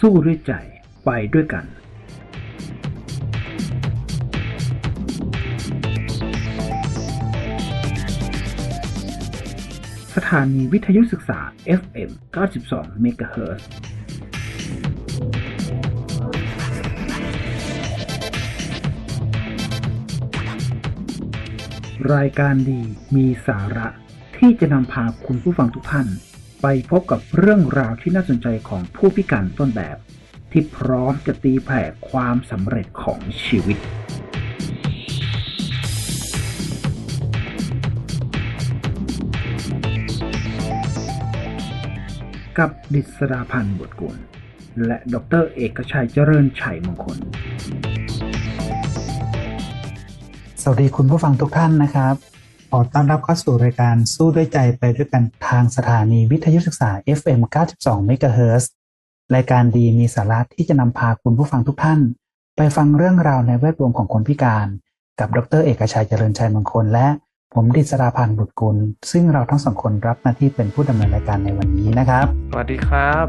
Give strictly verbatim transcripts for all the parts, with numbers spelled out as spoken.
สู้ด้วยใจไปด้วยกันสถานีวิทยุศึกษา เอฟ เอ็ม เก้าสิบสอง เมกะเฮิรตซ์ รายการดีมีสาระที่จะนำพาคุณผู้ฟังทุกท่านไปพบกับเรื่องราวที่น่าสนใจของผู้พิการต้นแบบที่พร้อมจะตีแผ่ความสำเร็จของชีวิตกับดิษฎาพันธ์ บุตรกุลและดร.เอกชัยเจริญชัยมงคลสวัสดีคุณผู้ฟังทุกท่านนะครับขอต้อนรับเข้าสู่รายการสู้ด้วยใจไปด้วยกันทางสถานีวิทยุศึกษา เอฟ เอ็ม เก้าสิบสอง เมกะเฮิรตซ์ รายการดีมีสาระที่จะนำพาคุณผู้ฟังทุกท่านไปฟังเรื่องราวในแวดวงของคนพิการกับดร.เอกชัยเจริญชัยมงคลและผมดิษฎาพันธ์ บุตรกุลซึ่งเราทั้งสองคนรับหน้าที่เป็นผู้ดำเนินรายการในวันนี้นะครับสวัสดีครับ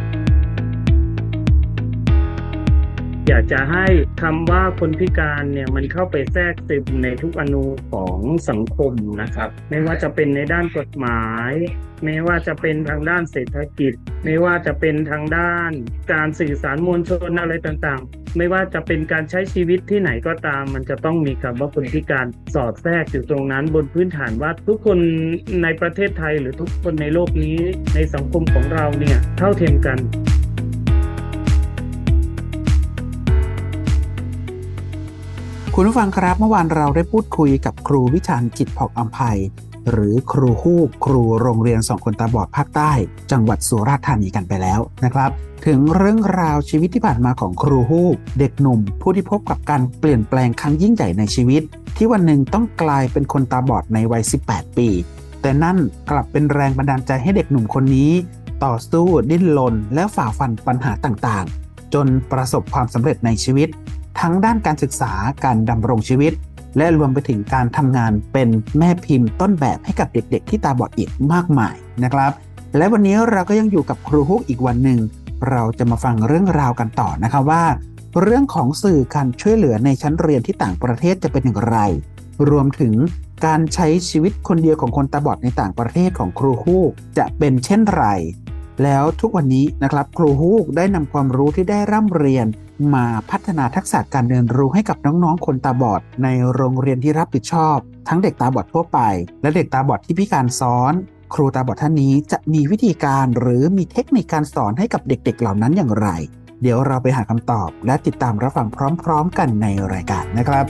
อยากจะให้คำว่าคนพิการเนี่ยมันเข้าไปแทรกซึมในทุกอนูของสังคมนะครับไม่ว่าจะเป็นในด้านกฎหมายไม่ว่าจะเป็นทางด้านเศรษฐกิจไม่ว่าจะเป็นทางด้านการสื่อสารมวลชนอะไรต่างๆไม่ว่าจะเป็นการใช้ชีวิตที่ไหนก็ตามมันจะต้องมีคำว่าคนพิการสอดแทรกอยู่ตรงนั้นบนพื้นฐานว่าทุกคนในประเทศไทยหรือทุกคนในโลกนี้ในสังคมของเราเนี่ยเท่าเทียมกันคุณผู้ฟังครับเมื่อวานเราได้พูดคุยกับครูวิชาญจิตผ่องอำไพหรือครูฮูกครูโรงเรียนสองคนตาบอดภาคใต้จังหวัดสุราษฎร์ธานีกันไปแล้วนะครับถึงเรื่องราวชีวิตที่ผ่านมาของครูฮูกเด็กหนุ่มผู้ที่พบกับการเปลี่ยนแปลงครั้งยิ่งใหญ่ในชีวิตที่วันหนึ่งต้องกลายเป็นคนตาบอดในวัยสิบแปดปีแต่นั่นกลับเป็นแรงบันดาลใจให้เด็กหนุ่มคนนี้ต่อสู้ดิ้นรนและฝ่าฟันปัญหาต่างๆจนประสบความสำเร็จในชีวิตทั้งด้านการศึกษาการดำรงชีวิตและรวมไปถึงการทำงานเป็นแม่พิมพ์ต้นแบบให้กับเด็กๆที่ตาบอดอีกมากมายนะครับและวันนี้เราก็ยังอยู่กับครูฮุกอีกวันหนึ่งเราจะมาฟังเรื่องราวกันต่อนะคะว่าเรื่องของสื่อการช่วยเหลือในชั้นเรียนที่ต่างประเทศจะเป็นอย่างไรรวมถึงการใช้ชีวิตคนเดียวของคนตาบอดในต่างประเทศของครูฮุกจะเป็นเช่นไรแล้วทุกวันนี้นะครับครูฮุกได้นำความรู้ที่ได้ร่ำเรียนมาพัฒนาทักษะการเรียนรู้ให้กับน้องๆคนตาบอดในโรงเรียนที่รับผิดชอบทั้งเด็กตาบอดทั่วไปและเด็กตาบอดที่พิการซ้อนครูตาบอดท่านนี้จะมีวิธีการหรือมีเทคนิคการสอนให้กับเด็กๆเหล่านั้นอย่างไรเดี๋ยวเราไปหาคำตอบและติดตามรับฟังพร้อมๆกันในรายการนะครับ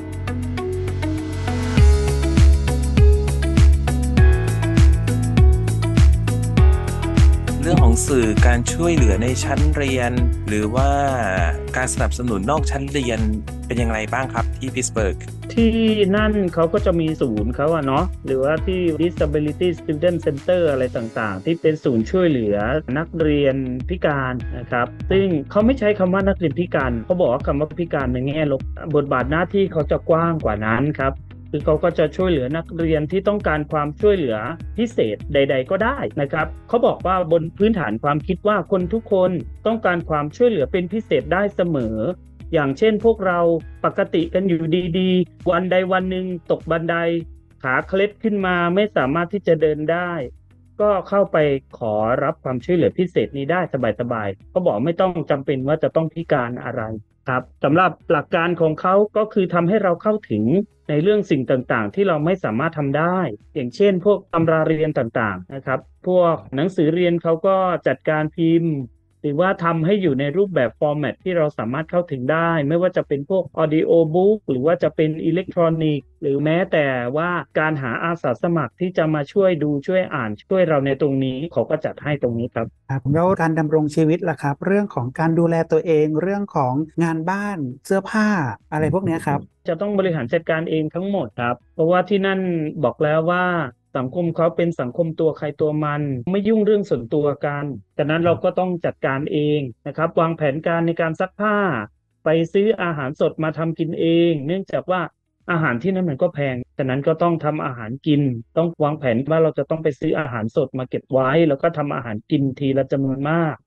เรื่องของสื่อการช่วยเหลือในชั้นเรียนหรือว่าการสนับสนุนนอกชั้นเรียนเป็นอย่างไรบ้างครับที่พิตสเบิร์กที่นั่นเขาก็จะมีศูนย์เขาอะเนาะหรือว่าที่ Disability Student Center อะไรต่างๆที่เป็นศูนย์ช่วยเหลือนักเรียนพิการนะครับซึ่งเขาไม่ใช้คำว่านักเรียนพิการเขาบอกว่าคำว่าพิการในแง่ลบบทบาทหน้าที่เขาจะกว้างกว่านั้นครับคือเขาก็จะช่วยเหลือนักเรียนที่ต้องการความช่วยเหลือพิเศษใดๆก็ได้นะครับเขาบอกว่าบนพื้นฐานความคิดว่าคนทุกคนต้องการความช่วยเหลือเป็นพิเศษได้เสมออย่างเช่นพวกเราปกติกันอยู่ดีๆวันใดวันหนึ่งตกบันไดขาเคล็ดขึ้นมาไม่สามารถที่จะเดินได้ก็เข้าไปขอรับความช่วยเหลือพิเศษนี้ได้สบายๆเขาบอกไม่ต้องจำเป็นว่าจะต้องพิการอะไรครับสำหรับหลักการของเขาก็คือทำให้เราเข้าถึงในเรื่องสิ่งต่างๆที่เราไม่สามารถทำได้อย่างเช่นพวกตำราเรียนต่างๆนะครับพวกหนังสือเรียนเขาก็จัดการพิมพ์หรือว่าทำให้อยู่ในรูปแบบฟอร์แมตที่เราสามารถเข้าถึงได้ไม่ว่าจะเป็นพวก Audio Book หรือว่าจะเป็นอิเล็กทรอนิกส์หรือแม้แต่ว่าการหาอาสาสมัครที่จะมาช่วยดูช่วยอ่านช่วยเราในตรงนี้เขาก็จัดให้ตรงนี้ครับครับแล้วการดำรงชีวิตล่ะครับเรื่องของการดูแลตัวเองเรื่องของงานบ้านเสื้อผ้าอะไรพวกนี้ครับจะต้องบริหารจัดการเองทั้งหมดครับเพราะว่าที่นั่นบอกแล้วว่าสังคมเขาเป็นสังคมตัวใครตัวมันไม่ยุ่งเรื่องส่วนตัวกันฉะนั้นเราก็ต้องจัดการเองนะครับวางแผนการในการซักผ้าไปซื้ออาหารสดมาทำกินเองเนื่องจากว่าอาหารที่นั่นมันก็แพงฉะนั้นก็ต้องทำอาหารกินต้องวางแผนว่าเราจะต้องไปซื้ออาหารสดมาเก็บไว้แล้วก็ทำอาหารกินทีละจำนวนมากครับ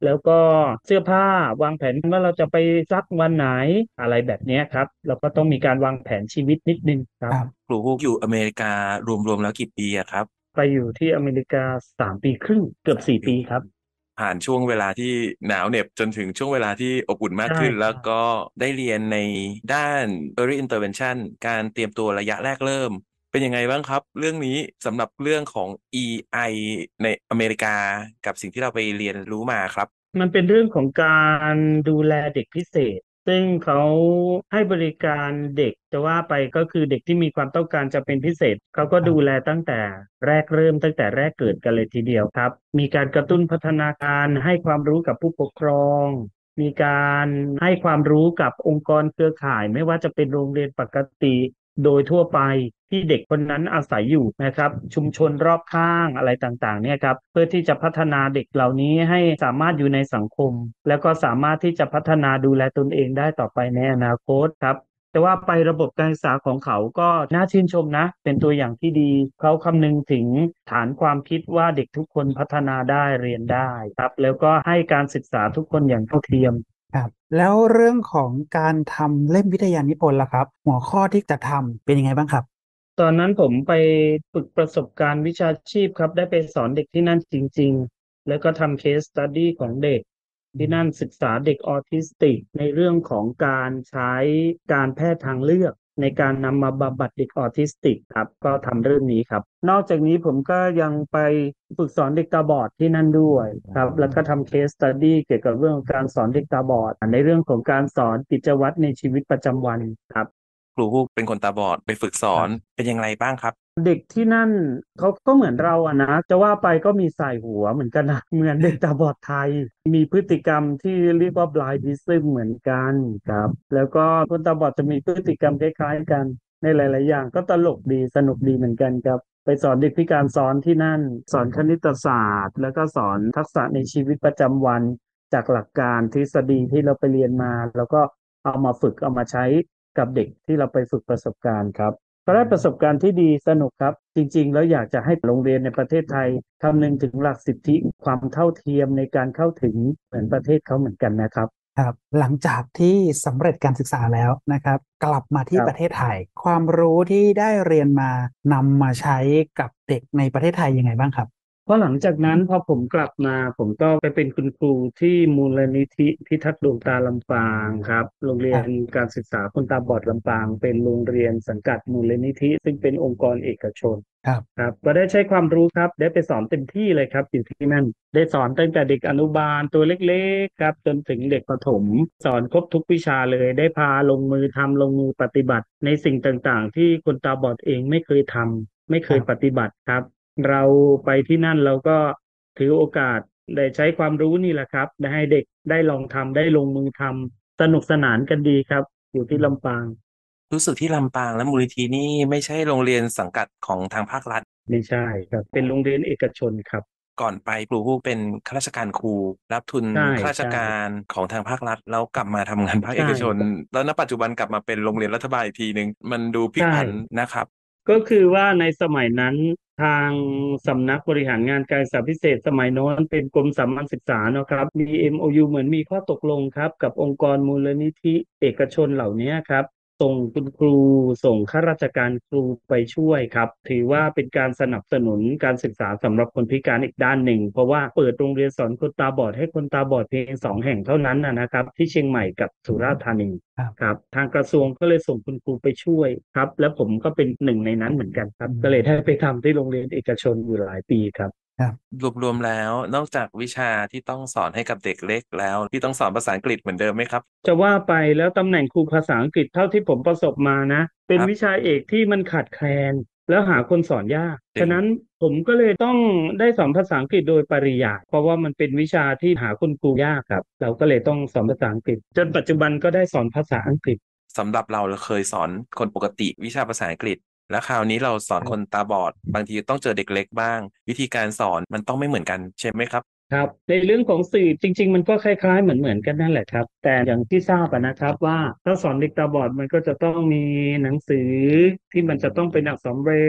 แล้วก็เสื้อผ้าวางแผนว่าเราจะไปซักวันไหนอะไรแบบเนี้ยครับเราก็ต้องมีการวางแผนชีวิตนิดนึงครับครับครูฮูกอยู่อเมริการวมๆแล้วกี่ปีอะครับไปอยู่ที่อเมริกาสามปีครึ่งเกือบสามปีสี่ปีครับผ่านช่วงเวลาที่หนาวเหน็บจนถึงช่วงเวลาที่อบอุ่นมากใช่ขึ้นแล้วใช่ก็ได้เรียนในด้าน Early Intervention การเตรียมตัวระยะแรกเริ่มเป็นยังไงบ้างครับเรื่องนี้สำหรับเรื่องของ อี ไอ ในอเมริกากับสิ่งที่เราไปเรียนรู้มาครับมันเป็นเรื่องของการดูแลเด็กพิเศษซึ่งเขาให้บริการเด็กจะว่าไปก็คือเด็กที่มีความต้องการจะเป็นพิเศษเขาก็ดูแลตั้งแต่แรกเริ่มตั้งแต่แรกเกิดกันเลยทีเดียวครับมีการกระตุ้นพัฒนาการให้ความรู้กับผู้ปกครองมีการให้ความรู้กับองค์กรเครือข่ายไม่ว่าจะเป็นโรงเรียนปกติโดยทั่วไปที่เด็กคนนั้นอาศัยอยู่นะครับชุมชนรอบข้างอะไรต่างๆเนี่ยครับเพื่อที่จะพัฒนาเด็กเหล่านี้ให้สามารถอยู่ในสังคมแล้วก็สามารถที่จะพัฒนาดูแลตนเองได้ต่อไปในอนาคตครับแต่ว่าไประบบการศึกษาของเขาก็น่าชื่นชมนะเป็นตัวอย่างที่ดีเขาคำนึงถึงฐานความคิดว่าเด็กทุกคนพัฒนาได้เรียนได้ครับแล้วก็ให้การศึกษาทุกคนอย่างเท่าเทียมครับแล้วเรื่องของการทำเล่มวิทยานิพนธ์ล่ะครับหัวข้อที่จะทำเป็นยังไงบ้างครับตอนนั้นผมไปฝึกประสบการณ์วิชาชีพครับได้ไปสอนเด็กที่นั่นจริงๆแล้วก็ทำเคสสตัดดี้ของเด็กที่นั่นศึกษาเด็กออทิสติกในเรื่องของการใช้การแพทย์ทางเลือกในการนำมาบำบัดเด็กออทิสติกครับก็ทำเรื่องนี้ครับนอกจากนี้ผมก็ยังไปฝึกสอนเด็กตาบอดที่นั่นด้วยครับแล้วก็ทำเคสสตัดดี้เกี่ยวกับเรื่องของการสอนเด็กตาบอดในเรื่องของการสอนกิจวัตรในชีวิตประจำวันครับครูฮูกเป็นคนตาบอดไปฝึกสอนเป็นยังไงบ้างครับเด็กที่นั่นเขาก็เหมือนเราอะนะจะว่าไปก็มีสายหัวเหมือนกันนะเหมือนเด็กตาบอดไทยมีพฤติกรรมที่เรียกว่า blindism เหมือนกันครับแล้วก็คนตาบอดจะมีพฤติกรรมคล้ายๆกันในหลายๆอย่างก็ตลกดีสนุกดีเหมือนกันครับไปสอนเด็กพิการสอนที่นั่นสอนคณิตศาสตร์แล้วก็สอนทักษะในชีวิตประจำวันจากหลักการทฤษฎีที่เราไปเรียนมาแล้วก็เอามาฝึกเอามาใช้กับเด็กที่เราไปฝึกประสบการณ์ครับ ก็ได้ประสบการณ์ที่ดีสนุกครับจริงๆแล้วอยากจะให้โรงเรียนในประเทศไทยคำนึงถึงหลักสิทธิความเท่าเทียมในการเข้าถึงเหมือนประเทศเขาเหมือนกันนะครับครับหลังจากที่สำเร็จการศึกษาแล้วนะครับกลับมาคที่รับประเทศไทยความรู้ที่ได้เรียนมานำมาใช้กับเด็กในประเทศไทยยังไงบ้างครับเพราะหลังจากนั้นพอผมกลับมาผมก็ไปเป็นคุณครูที่มูลนิธิพิทักษ์ดวงตาลำปางครับโรงเรียนครับการศึกษาคนตาบอดลำปางเป็นโรงเรียนสังกัดมูลนิธิซึ่งเป็นองค์กรเอกชนครับครับก็ได้ใช้ความรู้ครับได้ไปสอนเต็มที่เลยครับอยู่ที่นั่นได้สอนตั้งแต่เด็กอนุบาลตัวเล็กๆครับจนถึงเด็กประถมสอนครบทุกวิชาเลยได้พาลงมือทำลงมือปฏิบัติในสิ่งต่างๆที่คนตาบอดเองไม่เคยทำไม่เคยปครับฏิบัติครับ เราไปที่นั่นเราก็ถือโอกาสได้ใช้ความรู้นี่แหละครับได้ให้เด็กได้ลองทำได้ลงมือทำสนุกสนานกันดีครับอยู่ที่ลำปางรู้สึกที่ลำปางและมูลนิธินี่ไม่ใช่โรงเรียนสังกัดของทางภาครัฐไม่ใช่ครับเป็นโรงเรียนเอกชนครับก่อนไปครูฮูกเป็นข้าราชการครูรับทุนใช่ข้าราชใช่การของทางภาครัฐแล้วกลับมาทำงานภาคเอใช่กชนแล้วณปัจจุบันกลับมาเป็นโรงเรียนรัฐบาลอีกทีหนึ่งมันดูพลิกใช่ผันนะครับก็คือว่าในสมัยนั้นทางสำนักบริหารงานการศึกษาพิเศษสมัยโน้นเป็นกรมสามัญศึกษาเนอะครับมี เอ็ม โอ ยู เหมือนมีข้อตกลงครับกับองค์กรมูลนิธิเอกชนเหล่านี้ครับส่งคุณครูส่งข้าราชการครูไปช่วยครับถือว่าเป็นการสนับสนุนการศึกษาสำหรับคนพิการอีกด้านหนึ่งเพราะว่าเปิดโรงเรียนสอนคนตาบอดให้คนตาบอดเพียงสองแห่งเท่านั้นนะนะครับที่เชียงใหม่กับสุราษฎร์ธานีครับครับทางกระทรวงก็เลยส่งคุณครูไปช่วยครับแล้วผมก็เป็นหนึ่งในนั้นเหมือนกันครับก็เลยได้ไปทำที่โรงเรียนเอกชนอยู่หลายปีครับครับรวมๆแล้วนอกจากวิชาที่ต้องสอนให้กับเด็กเล็กแล้วที่ต้องสอนภาษาอังกฤษเหมือนเดิมไหมครับจะว่าไปแล้วตำแหน่งครูภาษาอังกฤษเท่าที่ผมประสบมานะคเป็นรับวิชาเอกที่มันขาดแคลนแล้วหาคนสอนยากจริงฉะนั้นผมก็เลยต้องได้สอนภาษาอังกฤษโดยปริยายเพราะว่ามันเป็นวิชาที่หาคนครูยากครับเราก็เลยต้องสอนภาษาอังกฤษจนปัจจุบันก็ได้สอนภาษาอังกฤษสำหรับเราเราเคยสอนคนปกติวิชาภาษาอังกฤษแล้วคราวนี้เราสอนคนตาบอดบางทีต้องเจอเด็กเล็กบ้างวิธีการสอนมันต้องไม่เหมือนกันใช่ไหมครับครับในเรื่องของสื่อจริงๆมันก็คล้ายๆเหมือนเหมือนกันนั่นแหละครับแต่อย่างที่ทราบอะนะครับว่าถ้าสอนเด็กตาบอดมันก็จะต้องมีหนังสือที่มันจะต้องเป็นอักษรเบรลล์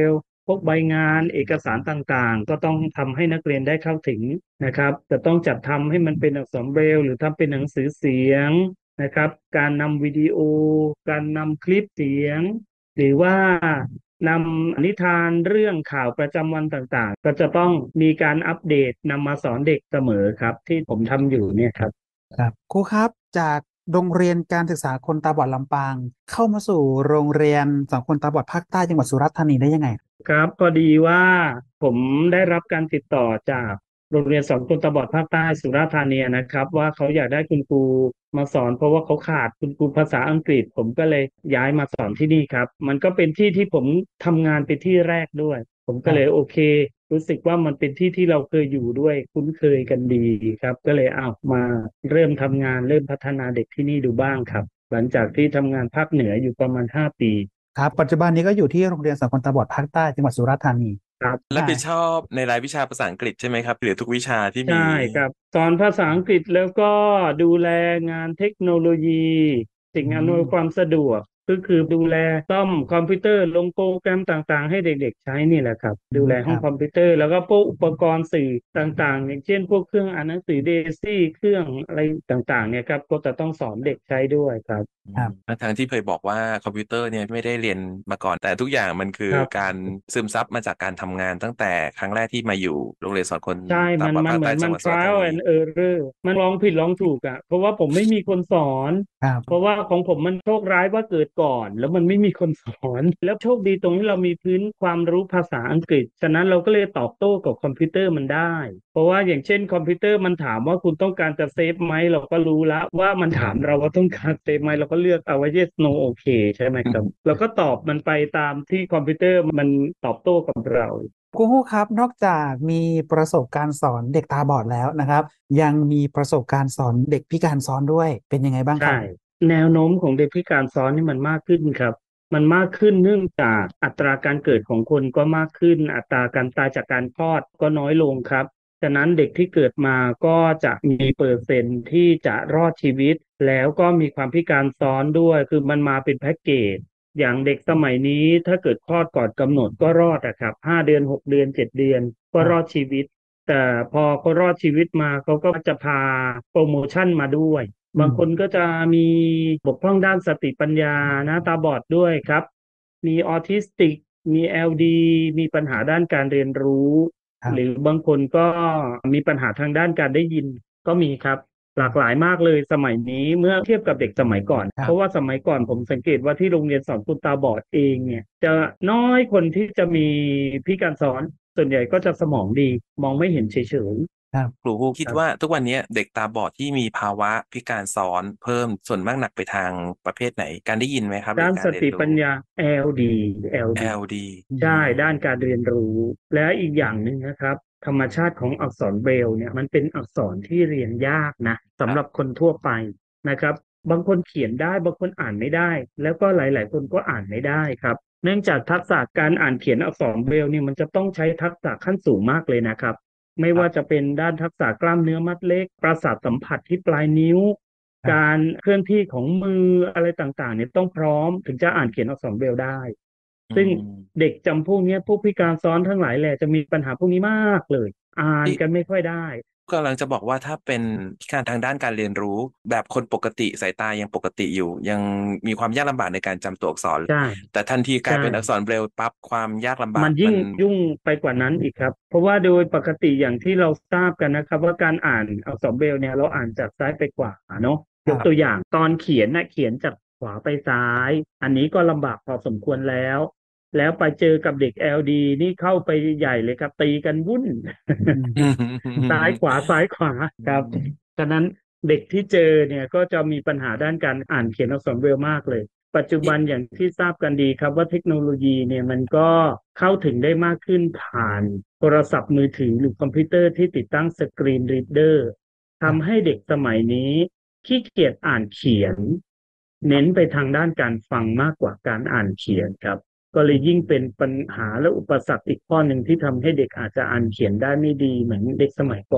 พวกใบงานเอกสารต่างๆก็ต้องทำให้นักเรียนได้เข้าถึงนะครับแต่ต้องจัดทำให้มันเป็นอักษรเบรลล์หรือทำเป็นหนังสือเสียงนะครับการนำวิดีโอการนำคลิปเสียงหรือว่านำนิทานเรื่องข่าวประจำวันต่างๆก็จะต้องมีการอัปเดตนำมาสอนเด็กเสมอครับที่ผมทำอยู่เนี่ยครับครับครูครับจากโรงเรียนการศึกษาคนตาบอดลำปางเข้ามาสู่โรงเรียนสอนคนตาบอดภาคใต้จังหวัดสุราษฎร์ธานีได้ยังไงครับพอดีว่าผมได้รับการติดต่อจากโรงเรียนสอนคนตาบอดภาคใต้สุราษฎร์ธานีนะครับว่าเขาอยากได้คุณครูมาสอนเพราะว่าเขาขาดคุณครูภาษาอังกฤษผมก็เลยย้ายมาสอนที่นี่ครับมันก็เป็นที่ที่ผมทำงานเป็นที่แรกด้วยผมก็เลยโอเครู้สึกว่ามันเป็นที่ที่เราเคยอยู่ด้วยคุ้นเคยกันดีครับก็เลยเอามาเริ่มทำงานเริ่มพัฒนาเด็กที่นี่ดูบ้างครับหลังจากที่ทำงานภาคเหนืออยู่ประมาณห้าปีครับปัจจุบันนี้ก็อยู่ที่โรงเรียนสอนคนตาบอดภาคใต้จังหวัดสุราษฎร์ธานีครับรับผิดชอบในรายวิชาภาษาอังกฤษใช่ไหมครับหรือทุกวิชาที่ใช่มีครับสอนภาษาอังกฤษแล้วก็ดูแลงานเทคโนโลยีสิ่งอือำนวยความมสะดวกก็คือดูแลซ่อมคอมพิวเตอร์ลงโปรแกรมต่างๆให้เด็กๆใช้นี่แหละครับอืดูแลมครับห้องคอมพิวเตอร์แล้วก็พวกอุปกรณ์สื่อต่างๆอย่างเช่นพวกเครื่องอ่านหนังสือเดซี่เครื่องอะไรต่างๆเนี่ยครับก็จะต้องสอนเด็กใช้ด้วยครับอืมครับทั้งที่เคยบอกว่าคอมพิวเตอร์เนี่ยไม่ได้เรียนมาก่อนแต่ทุกอย่างมันคือครับการซึมซับมาจากการทำงานตั้งแต่ครั้งแรกที่มาอยู่โรงเรียนสอนคนใช่ตามันบอดภาคใต้มันเหมือนมันจังหวัดสุราษฎร์ธา trial นี and error มันลองผิดลองถูกอ่ะเพราะว่าผมไม่มีคนสอน เพราะครับว่าของผมมันโชคร้ายว่าเกิดก่อนแล้วมันไม่มีคนสอน แล้วโชคดีตรงที่เรามีพื้นความรู้ภาษาอังกฤษ ฉะนั้นเราก็เลยตอบโต้กับคอมพิวเตอร์มันได้ เพราะว่าอย่างเช่นคอมพิวเตอร์มันถามว่าคุณต้องการจะเซฟไหมเราก็รู้แล้วว่ามันถามเราว่าต้องการเซฟไหมเราก็เลือกเอาไว้ yes no okay ใช่ไหมครับเราก็ตอบมันไปตามที่คอมพิวเตอร์มันตอบโต้กับเราครูฮู้ครับนอกจากมีประสบการณ์สอนเด็กตาบอดแล้วนะครับยังมีประสบการณ์สอนเด็กพิการซ้อนด้วยเป็นยังไงบ้างครัใช่บแนวโน้มของเด็กพิการซ้อนนี่มันมากขึ้นครับมันมากขึ้นเนื่องจากอัตราการเกิดของคนก็มากขึ้นอัตราการตายจากการคลอดก็น้อยลงครับฉะนั้นเด็กที่เกิดมาก็จะมีเปอร์เซ็นต์ที่จะรอดชีวิตแล้วก็มีความพิการซ้อนด้วยคือมันมาเป็นแพ็กเกจอย่างเด็กสมัยนี้ถ้าเกิดคลอดก่อนกำหนดก็รอดอะครับห้าเดือนหกเดือนเจ็ดเดือนก็รอดชีวิตแต่พอเขารอดชีวิตมาเขาก็จะพาโปรโมชั่นมาด้วย บางอืมคนก็จะมีบกพร่องด้านสติปัญญานะตาบอดด้วยครับ มีออทิสติก มี แอล ดี มีปัญหาด้านการเรียนรู้ หรือครับบางคนก็มีปัญหาทางด้านการได้ยินก็มีครับ หลากหลายมากเลยสมัยนี้เมื่อเทียบกับเด็กสมัยก่อน เพราะว่าครับสมัยก่อนผมสังเกตว่าที่โรงเรียนสอนคนตาบอดเองเนี่ยจะน้อยคนที่จะมีพิการซ้อนส่วนใหญ่ก็จะสมองดีมองไม่เห็นเฉยครับครูฮูคิดว่าๆครับทุกวันนี้เด็กตาบอดที่มีภาวะพิการซ้อนเพิ่มส่วนมากหนักไปทางประเภทไหนการได้ยินไหมครับหรือด้านสการเรียนรู้ติปัญญา แอล ดี แอล ดีแอล ดีอืใช่มด้านการเรียนรู้และอีกอย่างหนึ่งนะครับธรรมชาติของอักษรเบรลล์เนี่ยมันเป็นอักษรที่เรียนยากนะคสำรับหรับคนทั่วไปนะครับบางคนเขียนได้บางคนอ่านไม่ได้แล้วก็หลาย ๆ คนก็อ่านไม่ได้ครับเนื่องจากทักษะการอ่านเขียนอักษรเบรลล์เนี่ยมันจะต้องใช้ทักษะขั้นสูงมากเลยนะครับไม่ว่าจะครับเป็นด้านทักษะกล้ามเนื้อมัดเล็กประสาทสัมผัสที่ปลายนิ้วครับการเคลื่อนที่ของมืออะไรต่างๆเนี่ยต้องพร้อมถึงจะอ่านเขียนอักษรเบรลล์ได้อืซึ่งมเด็กจำพวกเนี้ยพวกพิการซ้อนทั้งหลายแหละจะมีปัญหาพวกนี้มากเลยอ่านที่กันไม่ค่อยได้กำลังจะบอกว่าถ้าเป็นพิการทางด้านการเรียนรู้แบบคนปกติสายตายังปกติอยู่ยังมีความยากลำบากในการจำตัวอักษรใช่แต่ทันทีกลายใช่เป็นอักษรเบรลล์ปั๊บความยากลำบากมันยิ่งมันยุ่งไปกว่านั้นอีกครับเพราะว่าโดยปกติอย่างที่เราทราบกันนะครับว่าการอ่านอักษรเบรลล์เนี่ยเราอ่านจากซ้ายไปขวาเนาะยกตัวครับอย่างตอนเขียนนะเขียนจากขวาไปซ้ายอันนี้ก็ลำบากพอสมควรแล้วแล้วไปเจอกับเด็ก แอล ดี นี่เข้าไปใหญ่เลยครับตีกันวุ่นอืมอืซ้ายขวาซ้ายขวาครับฉะนั้นเด็กที่เจอเนี่ยก็จะมีปัญหาด้านการอ่านเขียนอักษรเบรลล์มากเลย ปัจจุบันอย่างที่ทราบกันดีครับว่าเทคโนโลยีเนี่ยมันก็เข้าถึงได้มากขึ้นผ่านโทรศัพท์มือถือหรือคอมพิวเตอร์ที่ติดตั้งสกรีนรีดเดอร์ครับทำให้เด็กสมัยนี้ขี้เกียจอ่านเขียนเน้นไปทางด้านการฟังมากกว่าการอ่านเขียนครับก็เลยยิ่งเป็นปัญหาและอุปสรรคอีกข้อหนึ่งที่ทำให้เด็กอาจจะอ่านเขียนได้ไม่ดีเหมือนเด็กสมัยก่อน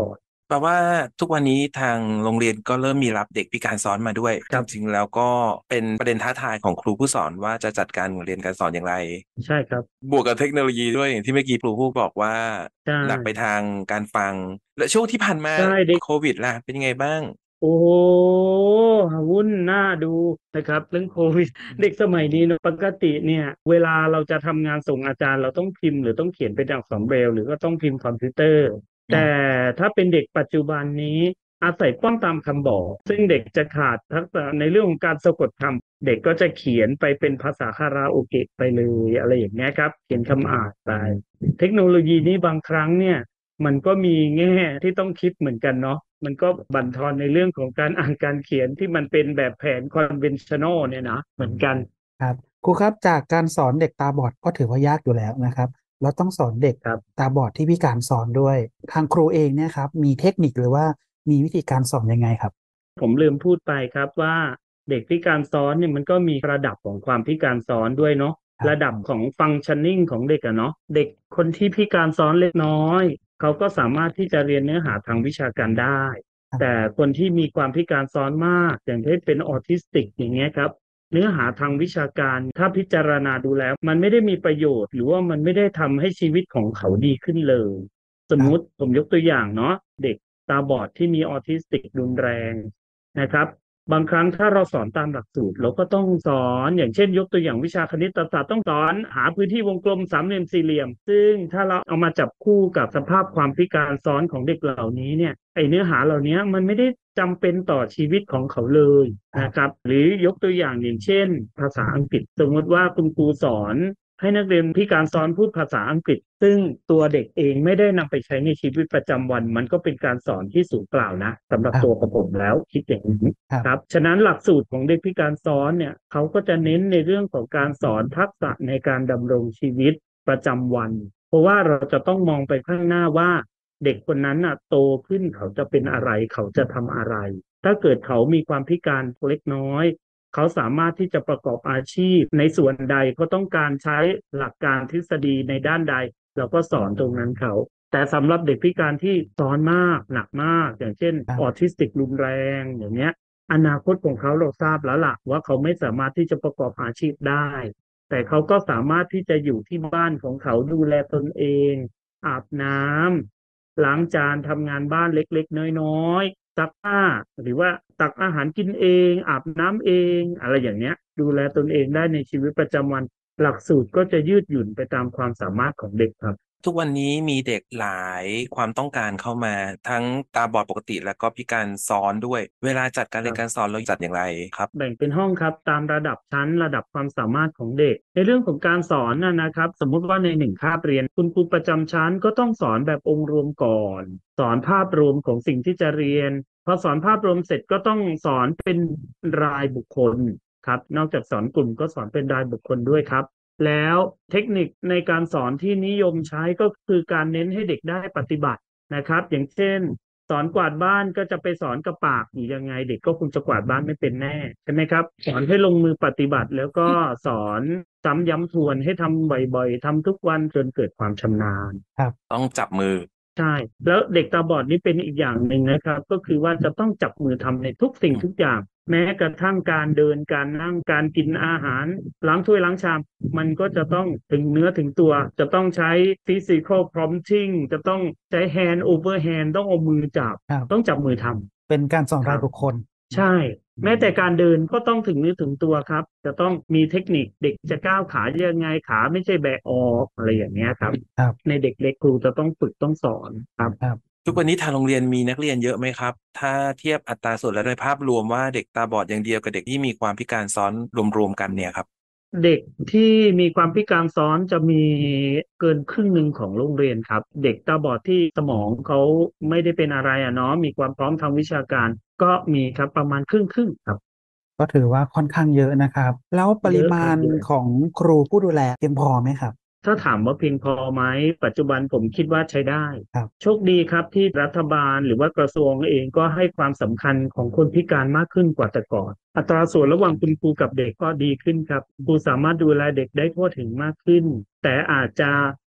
แปลว่าทุกวันนี้ทางโรงเรียนก็เริ่มมีรับเด็กพิการซ้อนมาด้วยคจรับริงๆแล้วก็เป็นประเด็นท้าทายของครูผู้สอนว่าจะจัดการเรียนการสอนอย่างไรใช่ครับบวกกับเทคโนโลยีด้วยอย่างที่เมื่อกี้ครูผู้บอกว่าใช่หนักไปทางการฟังและช่วงที่ผ่านมาใช่เด็กโควิดล่ะเป็นยังไงบ้างโอ้โหวุ่นน่าดูนะครับเรื่องโควิดเด็กสมัยนี้เนอะปกติเนี่ยเวลาเราจะทำงานส่งอาจารย์เราต้องพิมพ์หรือต้องเขียนเป็นอักษรเบรลล์หรือก็ต้องพิมพ์คอมพิวเตอร์แต่ถ้าเป็นเด็กปัจจุบันนี้อาศัยป้องตามคำบอกซึ่งเด็กจะขาดทักษะในเรื่องของการสะกดคำเด็กก็จะเขียนไปเป็นภาษาคาราโอเกะไปเลยอะไรอย่างเงี้ยครับเขียนคำอ่านไปเทคโนโลยีนี้บางครั้งเนี่ย มันก็มีแง่ที่ต้องคิดเหมือนกันเนาะมันก็บั่นทอนในเรื่องของการอ่านการเขียนที่มันเป็นแบบแผน conventional เนี่ยนะเหมือนกันครับครูครับจากการสอนเด็กตาบอดก็ถือว่ายากอยู่แล้วนะครับแล้วต้องสอนเด็กครับตาบอดที่พิการสอนด้วยทางครูเองเนี่ยครับมีเทคนิคหรือว่ามีวิธีการสอนยังไงครับผมลืมพูดไปครับว่าเด็กพิการซ้อนเนี่ยมันก็มีระดับของความพิการซ้อนด้วยเนาะระครับดับของ functioning ของเด็กอะเนาะเด็กคนที่พิการซ้อนเล็กน้อยเขาก็สามารถที่จะเรียนเนื้อหาทางวิชาการได้แต่ครับคนที่มีความพิการซ้อนมากอย่างเช่นเป็นออทิสติกอย่างเงี้ยครับ เนื้อหาทางวิชาการถ้าพิจารณาดูแล้วมันไม่ได้มีประโยชน์หรือว่ามันไม่ได้ทำให้ชีวิตของเขาดีขึ้นเลยสมมุติครับผมยกตัวอย่างเนาะเด็กตาบอดที่มีออทิสติกรุนแรงนะครับบางครั้งถ้าเราสอนตามหลักสูตรเราก็ต้องสอนอย่างเช่นยกตัวอย่างวิชาคณิตศาสตร์ต้องสอนหาพื้นที่วงกลมสามเหลี่ยมสี่เหลี่ยมซึ่งถ้าเราเอามาจับคู่กับสภาพความพิการซ้อนของเด็กเหล่านี้เนี่ยไอเนื้อหาเหล่านี้มันไม่ได้จำเป็นต่อชีวิตของเขาเลยนะครับหรือยกตัวอย่างอย่างเช่นภาษาอังกฤษสมมติว่าคุณครูสอนให้นักเรียนพิการซ้อนพูดภาษาอังกฤษซึ่งตัวเด็กเองไม่ได้นำไปใช้ในชีวิตประจำวันมันก็เป็นการสอนที่สูญเปล่านะสำหรับครับตัวของผมแล้วคิดอย่างนี้ครับครับฉะนั้นหลักสูตรของเด็กพิการซ้อนเนี่ยเขาก็จะเน้นในเรื่องของการสอนทักษะในการดำรงชีวิตประจำวันเพราะว่าเราจะต้องมองไปข้างหน้าว่าเด็กคนนั้นน่ะโตขึ้นเขาจะเป็นอะไรเขาจะทำอะไรถ้าเกิดเขามีความพิการเล็กน้อยเขาสามารถที่จะประกอบอาชีพในส่วนใดเขาต้องการใช้หลักการทฤษฎีในด้านใดเราก็สอนตรงนั้นเขาแต่สำหรับเด็กพิการที่ซ้อนมากหนักมากอย่างเช่นออครับทิสติกรุนแรงอย่างเนี้ยอนาคตของเขาเราทราบแล้วล่ะว่าเขาไม่สามารถที่จะประกอบอาชีพได้แต่เขาก็สามารถที่จะอยู่ที่บ้านของเขาดูแลตนเองอาบน้ำล้างจานทำงานบ้านเล็กๆน้อยๆซักผ้าหรือว่าตักอาหารกินเองอาบน้ำเองอะไรอย่างเนี้ยดูแลตนเองได้ในชีวิตประจำวันหลักสูตรก็จะยืดหยุ่นไปตามความสามารถของเด็กครับทุกวันนี้มีเด็กหลายความต้องการเข้ามาทั้งตาบอดปกติแล้วก็พิการซ้อนด้วยเวลาจัดการเรียนการสอนเราจัดอย่างไรครับแบ่งเป็นห้องครับตามระดับชั้นระดับความสามารถของเด็กในเรื่องของการสอนนะนะครับสมมุติว่าในหนึ่งคาบเรียนคุณครูประจำชั้นก็ต้องสอนแบบองค์รวมก่อนสอนภาพรวมของสิ่งที่จะเรียนพอสอนภาพรวมเสร็จก็ต้องสอนเป็นรายบุคคลครับนอกจากสอนกลุ่มก็สอนเป็นรายบุคคลด้วยครับแล้วเทคนิคในการสอนที่นิยมใช้ก็คือการเน้นให้เด็กได้ปฏิบัตินะครับอย่างเช่น สอนกวาดบ้านก็จะไปสอนกับปากอยู่ยังไงเด็กก็คงจะกวาดบ้านไม่เป็นแน่ใช่ไหมครับสอนให้ลงมือปฏิบัติแล้วก็สอนซ้ำย้ำทวนให้ทำบ่อยๆทำทุกวันจนเกิดความชำนาญครับต้องจับมือใช่แล้วเด็กตาบอดนี่เป็นอีกอย่างหนึ่งนะครับก็คือว่าจะต้องจับมือทำในทุกสิ่งทุกอย่างแม้กระทั่งการเดินการนั่งการกินอาหารล้างถ้วยล้างชามมันก็จะต้องถึงเนื้อถึงตัวจะต้องใช้ physical prompting จะต้องใช้ hand over hand ต้องเอามือจับต้องครับจับมือทำเป็นการสอนครับรายบุคคลใช่แม้แต่การเดินก็ต้องถึงเนื้อถึงตัวครับจะต้องมีเทคนิคเด็กจะก้าวขายังไงขาไม่ใช่แบะออกอะไรอย่างเงี้ยครับครับในเด็กเล็กครูจะต้องฝึกต้องสอนครับครับทุกวันนี้ทางโรงเรียนมีนักเรียนเยอะไหมครับถ้าเทียบอัตราส่วนและโดยภาพรวมว่าเด็กตาบอดอย่างเดียวกับเด็กที่มีความพิการซ้อนรวมๆกันเนี่ยครับเด็กที่มีความพิการซ้อนจะมีเกินครึ่งหนึ่งของโรงเรียนครับเด็กตาบอดที่สมองเขาไม่ได้เป็นอะไรอ่ะเนาะมีความพร้อมทางวิชาการก็มีครับประมาณครึ่งครึ่งครับก็ถือว่าค่อนข้างเยอะนะครับแล้วปเยอะคริมาณรับเยอะของครูผู้ดูแลเพียงพอไหมครับถ้าถามว่าเพียงพอไหมปัจจุบันผมคิดว่าใช้ได้ครับโชคดีครับที่รัฐบาลหรือว่ากระทรวงเองก็ให้ความสำคัญของคนพิการมากขึ้นกว่าแต่ก่อนอัตราส่วนระหว่างคุณครูกับเด็กก็ดีขึ้นครับครูสามารถดูแลเด็กได้ทั่วถึงมากขึ้นแต่อาจจะ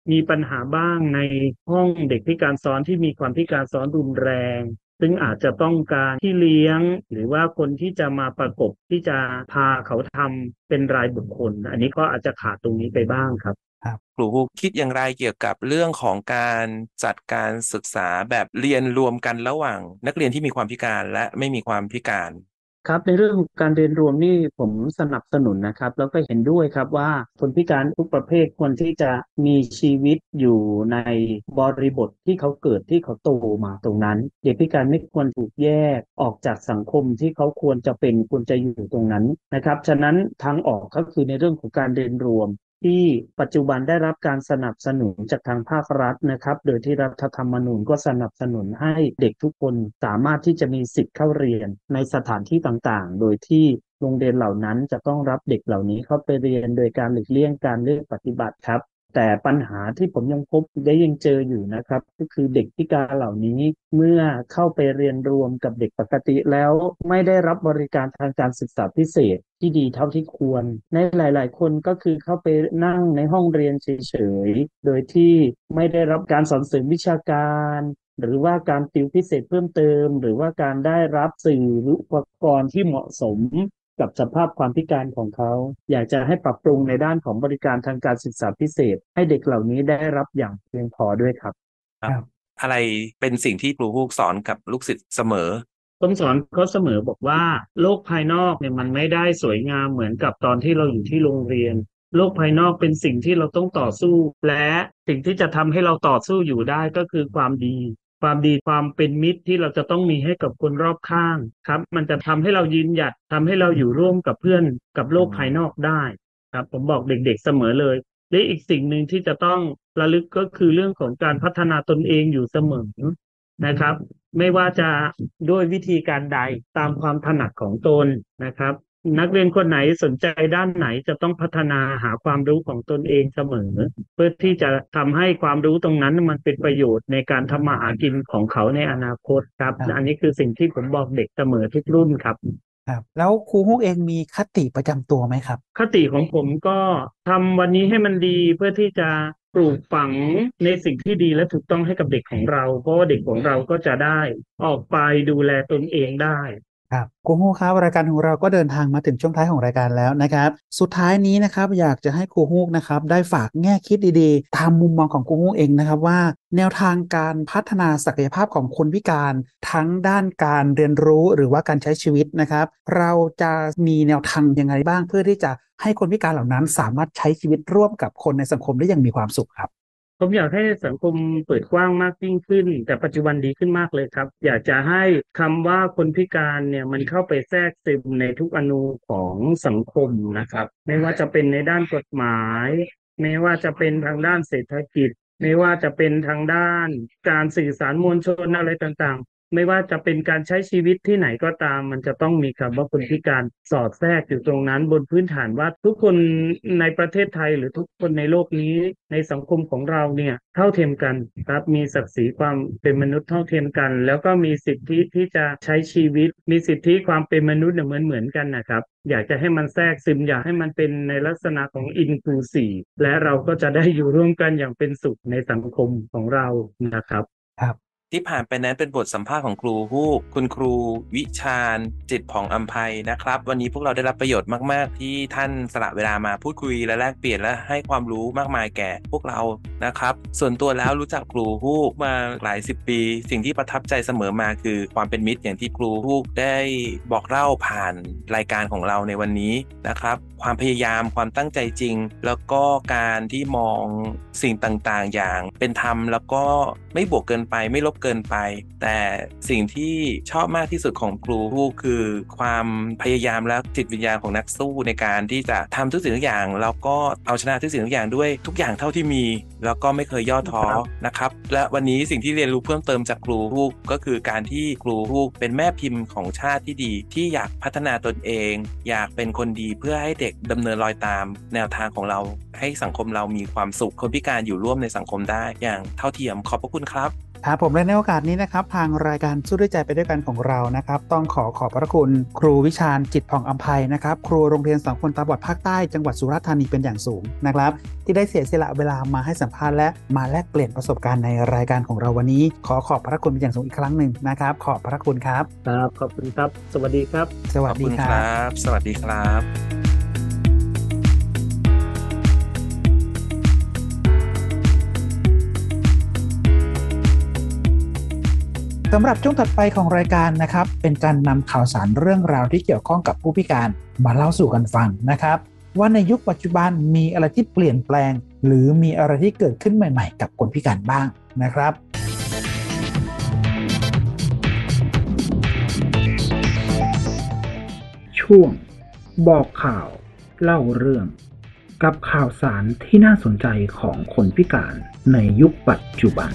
มีปัญหาบ้างในห้องเด็กพิการซ้อนที่มีความพิการซ้อนรุนแรงซึ่งอาจจะต้องการที่เลี้ยงหรือว่าคนที่จะมาประกบที่จะพาเขาทำเป็นรายบุคคลอันนี้ก็อาจจะขาดตรงนี้ไปบ้างครับครูฮูกคิดอย่างไรเกี่ยวกับเรื่องของการจัดการศึกษาแบบเรียนรวมกันระหว่างนักเรียนที่มีความพิการและไม่มีความพิการครับในเรื่องของการเรียนรวมนี่ผมสนับสนุนนะครับแล้วก็เห็นด้วยครับว่าคนพิการทุกประเภทควรที่จะมีชีวิตอยู่ในบริบทที่เขาเกิดที่เขาโตมาตรงนั้นเด็กพิการไม่ควรถูกแยกออกจากสังคมที่เขาควรจะเป็นควรจะอยู่ตรงนั้นนะครับฉะนั้นทางออกก็คือในเรื่องของการเรียนรวมที่ปัจจุบันได้รับการสนับสนุนจากทางภาครัฐนะครับโดยที่รัฐธรรมนูญก็สนับสนุนให้เด็กทุกคนสามารถที่จะมีสิทธิ์เข้าเรียนในสถานที่ต่างๆโดยที่โรงเรียนเหล่านั้นจะต้องรับเด็กเหล่านี้เข้าไปเรียนโดยการหลีกเลี่ยงการเลือกปฏิบัติครับแต่ปัญหาที่ผมยังพบได้ยังเจออยู่นะครับก็คือเด็กพิการเหล่านี้เมื่อเข้าไปเรียนรวมกับเด็กปกติแล้วไม่ได้รับบริการทางการศึกษาพิเศษที่ดีเท่าที่ควรในหลายๆคนก็คือเข้าไปนั่งในห้องเรียนเฉยๆโดยที่ไม่ได้รับการสอนเสริมวิชาการหรือว่าการติวพิเศษเพิ่มเติมหรือว่าการได้รับสื่อหรืออุปกรณ์ที่เหมาะสมกับสภาพความพิการของเขาอยากจะให้ปรับปรุงในด้านของบริการทางการศึกษาพิเศษให้เด็กเหล่านี้ได้รับอย่างเพียงพอด้วยครับครับอะไรเป็นสิ่งที่ครูฮูกสอนกับลูกศิษย์เสมอผมสอนเขาเสมอบอกว่าโลกภายนอกเนี่ยมันไม่ได้สวยงามเหมือนกับตอนที่เราอยู่ที่โรงเรียนโลกภายนอกเป็นสิ่งที่เราต้องต่อสู้และสิ่งที่จะทำให้เราต่อสู้อยู่ได้ก็คือความดีความดีความเป็นมิตรที่เราจะต้องมีให้กับคนรอบข้างครับมันจะทำให้เรายืนหยัดทำให้เราอยู่ร่วมกับเพื่อนกับโลกภายนอกได้ครับผมบอกเด็กๆเสมอเลยและอีกสิ่งหนึ่งที่จะต้องระลึกก็คือเรื่องของการพัฒนาตนเองอยู่เสมอนะครับไม่ว่าจะด้วยวิธีการใดตามความถนัดของตนนะครับนักเรียนคนไหนสนใจด้านไหนจะต้องพัฒนาหาความรู้ของตนเองเสมอเพื่อที่จะทำให้ความรู้ตรงนั้นมันเป็นประโยชน์ในการทำมาหากินของเขาในอนาคตครับอันนี้คือสิ่งที่ผมบอกเด็กเสมอทุกรุ่นครับครับแล้วครูฮูกเองมีคติประจำตัวไหมครับคติของผมก็ทำวันนี้ให้มันดีเพื่อที่จะปลูกฝังในสิ่งที่ดีและถูกต้องให้กับเด็กของเราเพราะว่าเด็กของเราก็จะได้ออกไปดูแลตนเองได้ครับครูฮูกครับรายการของเราก็เดินทางมาถึงช่วงท้ายของรายการแล้วนะครับสุดท้ายนี้นะครับอยากจะให้ครูฮูกนะครับได้ฝากแง่คิดดีๆตามมุมมองของครูฮูกเองนะครับว่าแนวทางการพัฒนาศักยภาพของคนพิการทั้งด้านการเรียนรู้หรือว่าการใช้ชีวิตนะครับเราจะมีแนวทางยังไงบ้างเพื่อที่จะให้คนพิการเหล่านั้นสามารถใช้ชีวิตร่วมกับคนในสังคมได้อย่างมีความสุขครับผมอยากให้สังคมเปิดกว้างมากยิ่งขึ้นแต่ปัจจุบันดีขึ้นมากเลยครับอยากจะให้คำว่าคนพิการเนี่ยมันเข้าไปแทรกซึมในทุกอนูของสังคมนะครับไม่ว่าจะเป็นในด้านกฎหมายไม่ว่าจะเป็นทางด้านเศรษฐกิจไม่ว่าจะเป็นทางด้านการสื่อสารมวลชนอะไรต่างๆไม่ว่าจะเป็นการใช้ชีวิตที่ไหนก็ตามมันจะต้องมีคำว่าคนพิการสอดแทรกอยู่ตรงนั้นบนพื้นฐานว่าทุกคนในประเทศไทยหรือทุกคนในโลกนี้ในสังคมของเราเนี่ยเท่าเทียมกันครับมีศักดิ์ศรีความเป็นมนุษย์เท่าเทียมกันแล้วก็มีสิทธิที่จะใช้ชีวิตมีสิทธิความเป็นมนุษย์เหมือนเหมือนกันนะครับอยากจะให้มันแทรกซึมอยากให้มันเป็นในลักษณะของ inclusive และเราก็จะได้อยู่ร่วมกันอย่างเป็นสุขในสังคมของเรานะครับครับที่ผ่านไปนั้นเป็นบทสัมภาษณ์ของครูฮูกคุณครูวิชาญจิตผ่องอำไพนะครับวันนี้พวกเราได้รับประโยชน์มากๆที่ท่านสละเวลามาพูดคุยและแลกเปลี่ยนและให้ความรู้มากมายแก่พวกเรานะครับส่วนตัวแล้วรู้จักครูฮูกมาหลายสิบปีสิ่งที่ประทับใจเสมอมาคือความเป็นมิตรอย่างที่ครูฮูกได้บอกเล่าผ่านรายการของเราในวันนี้นะครับความพยายามความตั้งใจจริงแล้วก็การที่มองสิ่งต่างๆอย่างเป็นธรรมแล้วก็ไม่บวกเกินไปไม่ลบเกินไปแต่สิ่งที่ชอบมากที่สุดของครูฮูกคือความพยายามและจิตวิญญาณของนักสู้ในการที่จะทำทุกสิ่งทุกอย่างแล้วก็เอาชนะทุกสิ่งทุกอย่างด้วยทุกอย่างเท่าที่มีแล้วก็ไม่เคยย่อท้อนะครับและวันนี้สิ่งที่เรียนรู้เพิ่มเติมจากครูฮูกก็คือการที่ครูฮูกเป็นแม่พิมพ์ของชาติที่ดีที่อยากพัฒนาตนเองอยากเป็นคนดีเพื่อให้เด็กดำเนินรอยตามแนวทางของเราให้สังคมเรามีความสุขคนพิการอยู่ร่วมในสังคมได้อย่างเท่าเทียมขอบพระคุณครับครับผมและในโอกาสนี้นะครับทางรายการสู้ด้วยใจไปด้วยกันของเรานะครับต้องขอขอบพระคุณครูวิชาญจิตผ่องอำไพนะครับครูโรงเรียนสองคนตาบอดภาคใต้จังหวัดสุราษฎร์ธานีเป็นอย่างสูงนะครับที่ได้เสียสละเวลามาให้สัมภาษณ์และมาแลกเปลี่ยนประสบการณ์ในรายการของเราวันนี้ขอขอบพระคุณเป็นอย่างสูงอีกครั้งหนึ่งนะครับขอบพระคุณครับครับขอบคุณครับสวัสดีครับสวัสดีครับสวัสดีครับสำหรับช่วงถัดไปของรายการนะครับเป็นการนำข่าวสารเรื่องราวที่เกี่ยวข้องกับผู้พิการมาเล่าสู่กันฟังนะครับว่าในยุคปัจจุบันมีอะไรที่เปลี่ยนแปลงหรือมีอะไรที่เกิดขึ้นใหม่ๆกับคนพิการบ้างนะครับช่วงบอกข่าวเล่าเรื่องกับข่าวสารที่น่าสนใจของคนพิการในยุคปัจจุบัน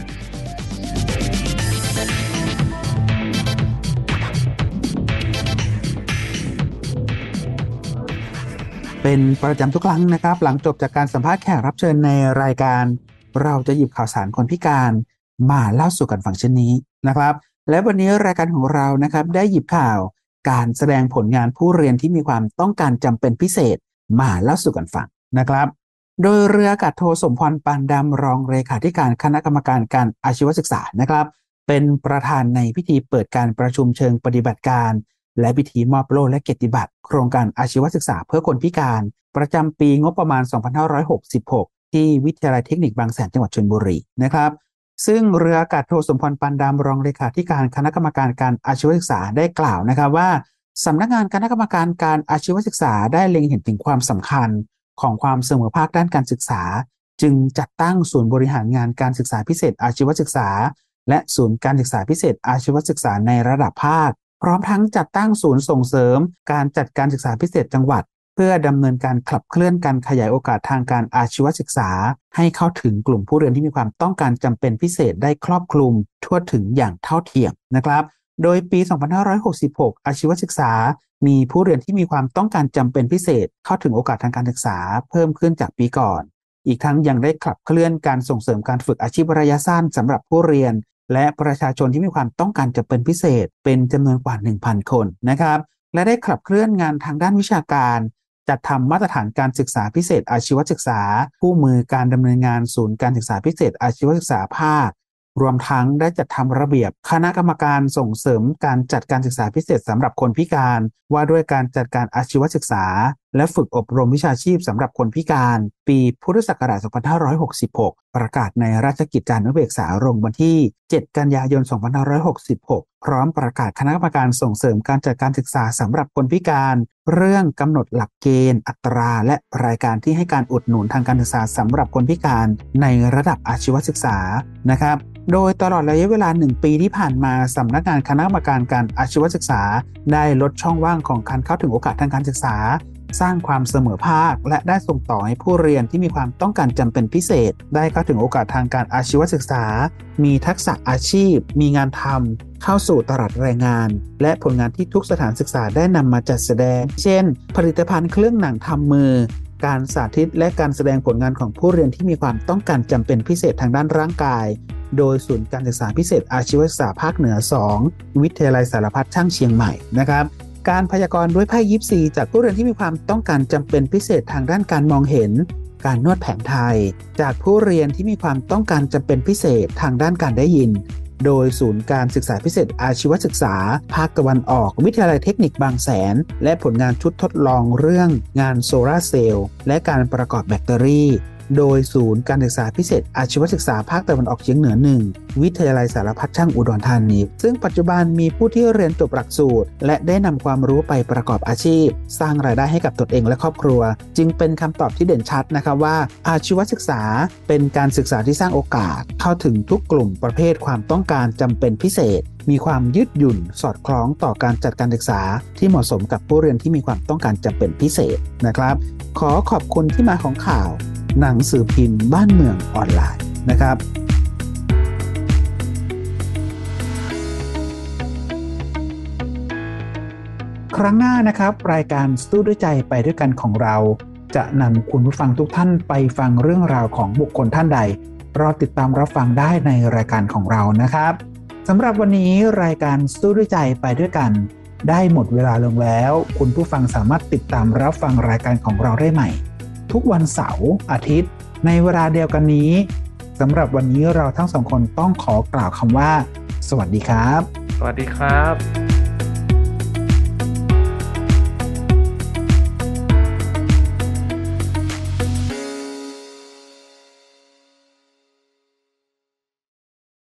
เป็นประจำทุกครั้งนะครับหลังจบจากการสัมภาษณ์แขกรับเชิญในรายการเราจะหยิบข่าวสารคนพิการมาเล่าสู่กันฟังเช่นนี้นะครับและวันนี้รายการของเรานะครับได้หยิบข่าวการแสดงผลงานผู้เรียนที่มีความต้องการจำเป็นพิเศษมาเล่าสู่กันฟังนะครับโดยเรืออากาศโทสมพรปานดำรองเลขาธิการคณะกรรมการการอาชีวศึกษานะครับเป็นประธานในพิธีเปิดการประชุมเชิงปฏิบัติการและพิธีมอบโล่และเกียรติบัตรโครงการอาชีวศึกษาเพื่อคนพิการประจำปีงบประมาณสองพันห้าร้อยหกสิบหกที่วิทยาลัยเทคนิคบางแสนจังหวัดชลบุรีนะครับซึ่งเรืออากาศโทสมพรปานดำรองเลขาธิการคณะกรรมการการอาชีวศึกษาได้กล่าวนะครับว่าสำนักงานคณะกรรมการการอาชีวศึกษาได้เล็งเห็นถึงความสำคัญของความเสมอภาคด้านการศึกษาจึงจัดตั้งศูนย์บริหารงานการศึกษาพิเศษอาชีวศึกษาและศูนย์การศึกษาพิเศษอาชีวศึกษาในระดับภาคพร้อมทั้งจัดตั้งศูนย์ส่งเสริมการจัดการศึกษาพิเศษจังหวัดเพื่อดำเนินการขับเคลื่อนการขยายโอกาสทางการอาชีวศึกษาให้เข้าถึงกลุ่มผู้เรียนที่มีความต้องการจำเป็นพิเศษได้ครอบคลุมทั่วถึงอย่างเท่าเทียมนะครับโดยปี สองพันห้าร้อยหกสิบหก อาชีวศึกษามีผู้เรียนที่มีความต้องการจำเป็นพิเศษเข้าถึงโอกาสทางการศึกษาเพิ่มขึ้นจากปีก่อนอีกทั้งยังได้ขับเคลื่อนการส่งเสริมการฝึกอาชีพระยะสั้นสำหรับผู้เรียนและประชาชนที่มีความต้องการจำเป็นพิเศษเป็นจำนวนกว่า หนึ่งพัน คนนะครับและได้ขับเคลื่อนงานทางด้านวิชาการจัดทำมาตรฐานการศึกษาพิเศษอาชีวศึกษาคู่มือการดำเนินงานศูนย์การศึกษาพิเศษอาชีวศึกษาภาครวมทั้งได้จัดทำระเบียบคณะกรรมการส่งเสริมการจัดการศึกษาพิเศษสำหรับคนพิการว่าด้วยการจัดการอาชีวศึกษาและฝึกอบรมวิชาชีพสำหรับคนพิการปีพุทธศักราช สองพันห้าร้อยหกสิบหก ประกาศในราชกิจจานุเบกษาลงวันที่ เจ็ด กันยายน สองพันห้าร้อยหกสิบหก พร้อมประกาศคณะกรรมการส่งเสริมการจัดการศึกษาสำหรับคนพิการเรื่องกำหนดหลักเกณฑ์อัตราและรายการที่ให้การอุดหนุนทางการศึกษาสำหรับคนพิการในระดับอาชีวศึกษานะครับโดยตลอดระยะเวลาหนึ่งปีที่ผ่านมาสำนักงานคณะกรรมการการอาชีวศึกษาได้ลดช่องว่างของการเข้าถึงโอกาสทางการศึกษาสร้างความเสมอภาคและได้ส่งต่อให้ผู้เรียนที่มีความต้องการจำเป็นพิเศษได้เข้าถึงโอกาสทางการอาชีวศึกษามีทักษะอาชีพมีงานทำเข้าสู่ตลาดแรงงานและผลงานที่ทุกสถานศึกษาได้นำมาจัดแสดงเช่นผลิตภัณฑ์เครื่องหนังทำมือการสาธิตและการแสดงผลงานของผู้เรียนที่มีความต้องการจำเป็นพิเศษทางด้านร่างกายโดยศูนย์การศึกษาพิเศษอาชีวศึกษาภาคเหนือสองวิทยาลัยสารพัดช่างเชียงใหม่นะครับการพยากรณ์ด้วยไพ่ยิปซีจากผู้เรียนที่มีความต้องการจำเป็นพิเศษทางด้านการมองเห็นการนวดแผนไทยจากผู้เรียนที่มีความต้องการจำเป็นพิเศษทางด้านการได้ยินโดยศูนย์การศึกษาพิเศษอาชีวศึกษาภาคตะวันออกวิทยาลัยเทคนิคบางแสนและผลงานชุดทดลองเรื่องงานโซลาร์เซลล์และการประกอบแบตเตอรี่โดยศูนย์การศึกษาพิเศษอาชีวศึกษาภาคตะวันออกเฉียงเหนือหนึ่งวิทยาลัยสารพัดช่างอุดรธานีซึ่งปัจจุบันมีผู้ที่เรียนจบหลักสูตรและได้นำความรู้ไปประกอบอาชีพสร้างรายได้ให้กับตนเองและครอบครัวจึงเป็นคำตอบที่เด่นชัดนะครับว่าอาชีวศึกษาเป็นการศึกษาที่สร้างโอกาสเข้าถึงทุกกลุ่มประเภทความต้องการจำเป็นพิเศษมีความยืดหยุ่นสอดคล้องต่อการจัดการศึกษาที่เหมาะสมกับผู้เรียนที่มีความต้องการจำเป็นพิเศษนะครับขอขอบคุณที่มาของข่าวหนังสือพิมพ์บ้านเมืองออนไลน์นะครับครั้งหน้านะครับรายการสู้ด้วยใจไปด้วยกันของเราจะนำคุณผู้ฟังทุกท่านไปฟังเรื่องราวของบุคคลท่านใดรอติดตามรับฟังได้ในรายการของเรานะครับสำหรับวันนี้รายการสู้ด้วยใจไปด้วยกันได้หมดเวลาลงแล้วคุณผู้ฟังสามารถติดตามรับฟังรายการของเราได้ใหม่ทุกวันเสาร์อาทิตย์ในเวลาเดียวกันนี้สำหรับวันนี้เราทั้งสองคนต้องขอกล่าวคำว่าสวัสดีครับสวัสดีครับ